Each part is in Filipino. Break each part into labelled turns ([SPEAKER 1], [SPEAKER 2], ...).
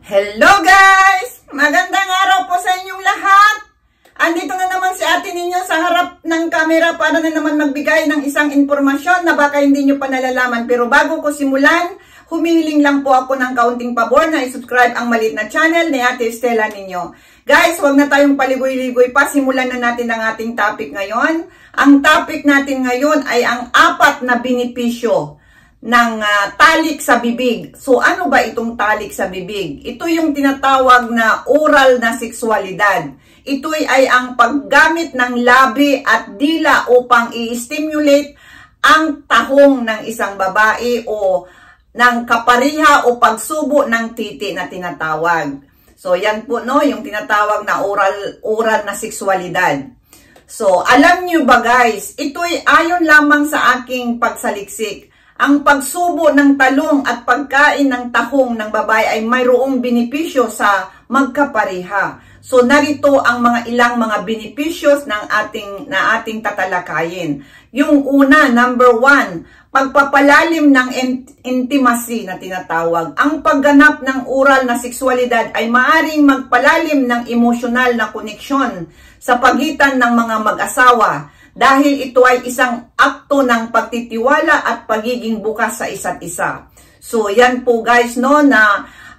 [SPEAKER 1] Hello guys! Magandang araw po sa inyong lahat! Andito na naman si ate ninyo sa harap ng camera para na naman magbigay ng isang informasyon na baka hindi nyo pa nalalaman. Pero bago ko simulan, humihiling lang po ako ng kaunting pabor na i-subscribe ang maliit na channel ni Ate Stella ninyo. Guys, huwag na tayong paligoy-ligoy pa. Simulan na natin ang ating topic ngayon. Ang topic natin ngayon ay ang 4 na benepisyo ng talik sa bibig. So, ano ba itong talik sa bibig? Ito yung tinatawag na oral na sexualidad. Ito ay ang paggamit ng labi at dila upang i-stimulate ang tahong ng isang babae o ng kapariha o pagsubo ng titi na tinatawag. So, yan po, no, yung tinatawag na oral na sexualidad. So, alam nyo ba guys, ito ay ayon lamang sa aking pagsaliksik. Ang pagsubo ng talong at pagkain ng tahong ng babae ay mayroong benepisyo sa magkapariha. So, narito ang mga ilang mga benepisyos na ating tatalakayin. Yung una, number 1, pagpapalalim ng intimacy na tinatawag. Ang pagganap ng oral na sexualidad ay maaring magpalalim ng emosyonal na koneksyon sa pagitan ng mga mag-asawa dahil ito ay isang akto ng pagtitiwala at pagiging bukas sa isa't isa. So, yan po guys, no, na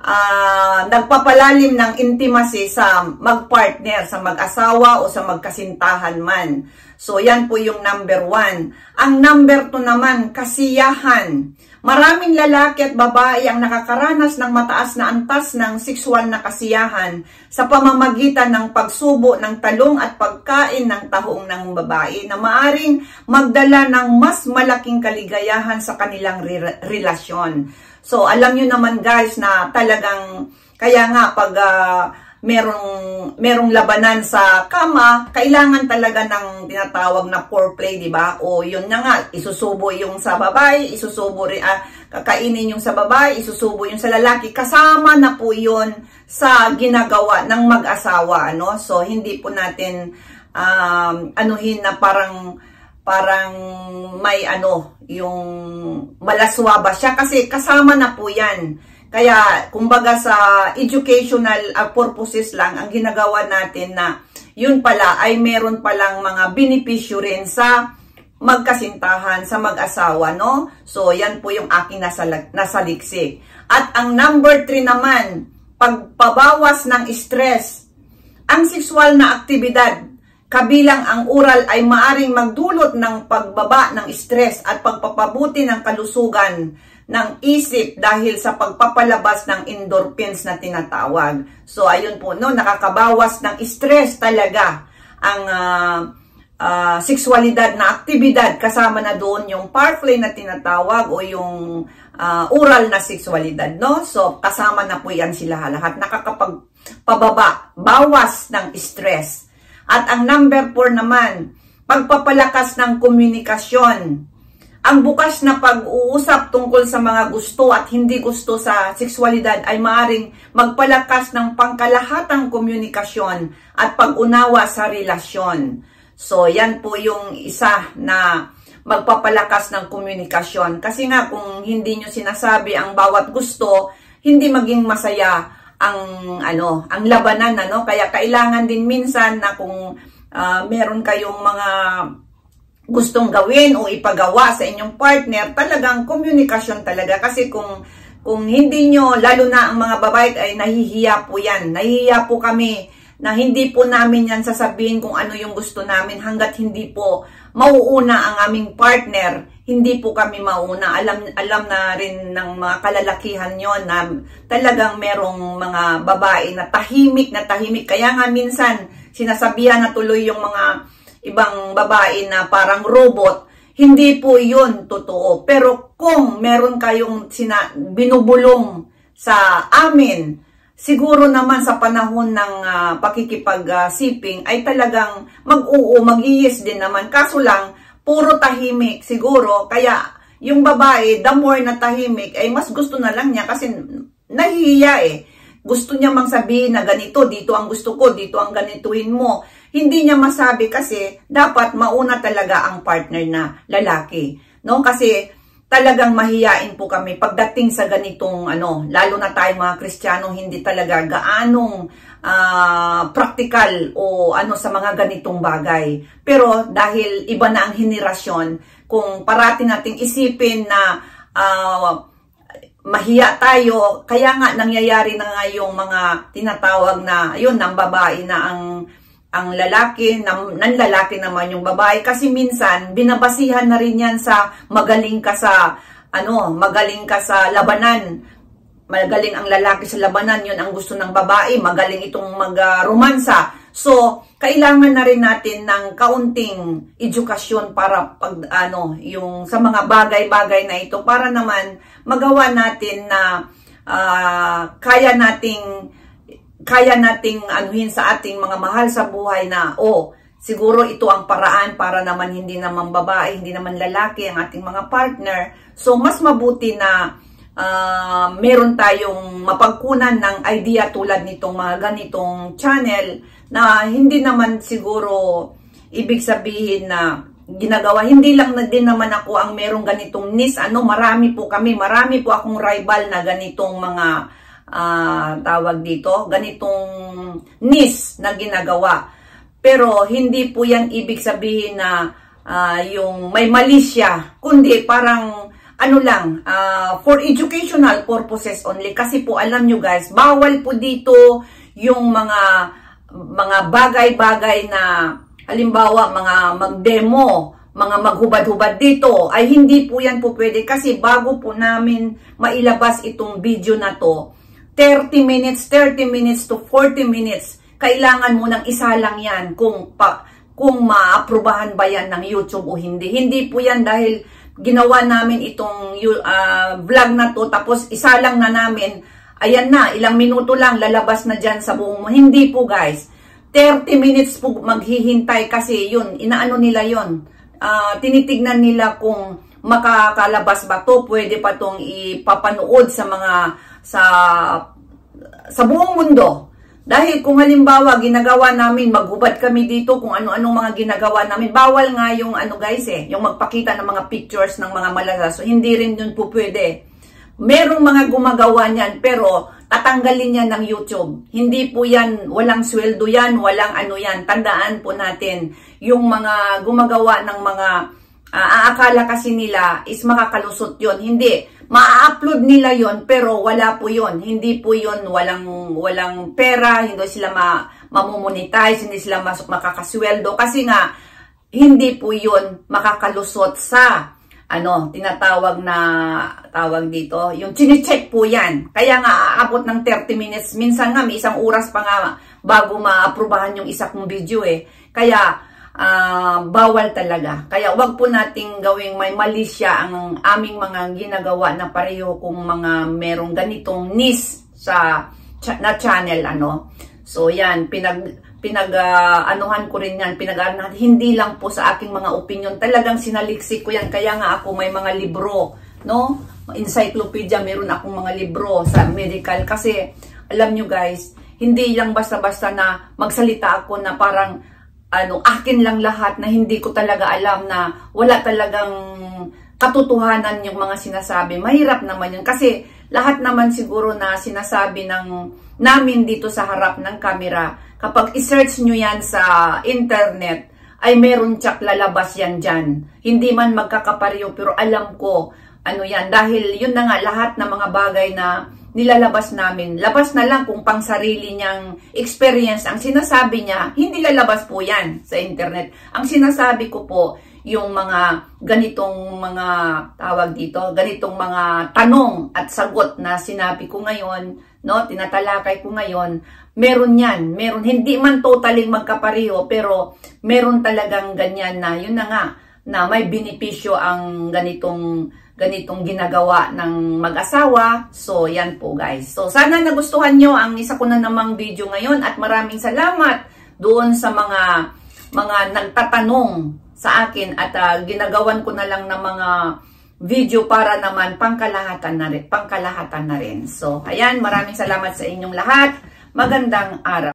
[SPEAKER 1] nagpapalalim ng intimacy sa magpartner, sa mag-asawa o sa magkasintahan man. So, yan po yung number 1. Ang number 2 naman, kasiyahan. Maraming lalaki at babae ang nakakaranas ng mataas na antas ng sexual na kasiyahan sa pamamagitan ng pagsubo ng talong at pagkain ng tahong ng babae na maaring magdala ng mas malaking kaligayahan sa kanilang relasyon. So, alam nyo naman guys na talagang, kaya nga pag merong labanan sa kama, kailangan talaga ng tinatawag na foreplay, di ba? O yun na nga, isusubo yung sa babae, isusubo rin, kakainin yung sa babae, isusubo yung sa lalaki. Kasama na po yun sa ginagawa ng mag-asawa, ano? So, hindi po natin anuhin na parang may yung malaswa ba siya kasi kasama na po yan. Kaya, kumbaga sa educational purposes lang, ang ginagawa natin na yun pala ay meron palang mga benepisyo rin sa magkasintahan, sa mag-asawa, no? So, yan po yung aking nasaliksik. At ang number 3 naman, pagpabawas ng stress. Ang sexual na aktibidad, kabilang ang oral ay maaring magdulot ng pagbaba ng stress at pagpapabuti ng kalusugan ng isip dahil sa pagpapalabas ng endorphins na tinatawag. So, ayun po, no, nakakabawas ng stress talaga ang sexualidad na aktibidad. Kasama na doon yung foreplay na tinatawag o yung oral na sexualidad, no? So, kasama na po yan sila lahat. Nakakapagpababa, bawas ng stress. At ang number 4 naman, pagpapalakas ng komunikasyon. Ang bukas na pag-uusap tungkol sa mga gusto at hindi gusto sa sexualidad ay maaaring magpalakas ng pangkalahatang komunikasyon at pag-unawa sa relasyon. So, yan po yung isa na magpapalakas ng komunikasyon. Kasi nga, kung hindi nyo sinasabi ang bawat gusto, hindi maging masaya ang labanan, ano? Kaya kailangan din minsan na kung meron kayong mga gustong gawin o ipagawa sa inyong partner, talagang komunikasyon talaga. Kasi kung hindi nyo, lalo na ang mga babae ay nahihiya po yan. Nahihiya po kami na hindi po namin yan sasabihin kung ano yung gusto namin hanggat hindi po mauuna ang aming partner. Hindi po kami mauuna. Alam na rin ng mga kalalakihan yon na talagang merong mga babae na tahimik na tahimik. Kaya nga minsan sinasabihan na tuloy yung mga ibang babae na parang robot. Hindi po yun totoo. Pero kung meron kayong binubulong sa amin, siguro naman sa panahon ng pakikipag-siping ay talagang mag-iis din naman. Kaso lang, puro tahimik siguro. Kaya yung babae, the more na tahimik, ay mas gusto na lang niya kasi nahihiya eh. Gusto niya mang sabihin na ganito, dito ang gusto ko, dito ang ganituhin mo. Hindi niya masabi kasi dapat mauna talaga ang partner na lalaki. No? Kasi talagang mahiyain po kami pagdating sa ganitong lalo na tayong mga Kristiyanong hindi talaga gaanong practical o sa mga ganitong bagay. Pero dahil iba na ang henerasyon, kung parati nating isipin na mahiya tayo, kaya nga nangyayari na nga yung mga tinatawag na ayun, ng babae na ang lalaki, ng lalaki naman yung babae, kasi minsan binabasihan na rin yan sa magaling ka sa labanan. Magaling ang lalaki sa labanan, yun ang gusto ng babae, magaling itong mag-romansa. So, kailangan na rin natin ng kaunting edukasyon para yung sa mga bagay-bagay na ito para naman magawa natin na kaya nating anuhin sa ating mga mahal sa buhay na siguro ito ang paraan para naman hindi naman babae, hindi naman lalaki ang ating mga partner. So, mas mabuti na meron tayong mapagkunan ng idea tulad nitong mga ganitong channel na hindi naman siguro ibig sabihin na ginagawa. Hindi lang na din naman ako ang merong ganitong niche. Marami po akong rival na ganitong mga tawag dito, ganitong niche na ginagawa. Pero hindi po yan ibig sabihin na yung may mali siya, kundi parang for educational purposes only. Kasi po alam nyo guys, bawal po dito yung mga bagay-bagay na halimbawa mga mag-demo, mga maghubad-hubad dito, ay hindi po yan po pwede. Kasi bago po namin mailabas itong video na to, 30 minutes to 40 minutes, kailangan mo ng isa lang yan kung maaprubahan ba yan ng YouTube o hindi. Hindi po yan dahil ginawa namin itong vlog na to, tapos isa lang na namin, ayan na, ilang minuto lang, lalabas na dyan sa buong. Hindi po guys, 30 minutes po maghihintay kasi yun, inaano nila yun. Tinitignan nila kung makakalabas ba to, pwede pa tong ipapanood sa buong mundo. Dahil kung halimbawa ginagawa namin, maghubad kami dito kung ano-anong mga ginagawa namin, bawal nga yung guys yung magpakita ng mga pictures ng mga malalas. So, hindi rin yun po pwede. Merong mga gumagawa niyan, pero tatanggalin yan ng YouTube. Hindi po yan, walang sweldo yan, walang yan. Tandaan po natin, yung mga gumagawa ng mga aakala kasi nila is makakalusot yun. Hindi. Ma-upload nila yon pero wala po yon. Hindi po yon, walang pera, hindi sila mamomonetize, hindi sila makakasweldo kasi nga hindi po yon makakalusot sa tinatawag na tawag dito, yung chine-check po yan. Kaya nga aabot ng 30 minutes, minsan nga may isang oras pa nga bago maaprubahan yung isa kong video Kaya bawal talaga. Kaya wag po nating gawing may mali siya ang aming mga ginagawa na pareho kung mga merong ganitong niche na channel So yan, anuhan ko rin yan, hindi lang po sa aking mga opinion, talagang sinaliksik ko yan. Kaya nga ako may mga libro, encyclopedia, meron akong mga libro sa medical kasi alam nyo guys, hindi lang basta-basta na magsalita ako na parang akin lang lahat, na hindi ko talaga alam, na wala talagang katotohanan yung mga sinasabi. Mahirap naman yun kasi lahat naman siguro na sinasabi namin dito sa harap ng camera, kapag i-search nyo yan sa internet, ay meron tsak lalabas yan dyan. Hindi man magkakapareho, pero alam ko yan, dahil yun na nga, lahat ng mga bagay na nilalabas namin, labas na lang kung pang sarili niyang experience. Ang sinasabi niya, hindi lalabas po yan sa internet. Ang sinasabi ko po, yung mga ganitong mga tawag dito, ganitong mga tanong at sagot na sinabi ko ngayon, tinatalakay ko ngayon, meron yan. Meron, hindi man totally magkapareho, pero meron talagang ganyan na, yun na nga, na may benepisyo ang ganitong ginagawa ng mag-asawa. So, yan po guys. So, sana nagustuhan nyo ang isa ko na namang video ngayon at maraming salamat doon sa mga nagtatanong sa akin at ginagawan ko na lang ng mga video para naman pangkalahatan na rin. So, ayan, maraming salamat sa inyong lahat. Magandang araw.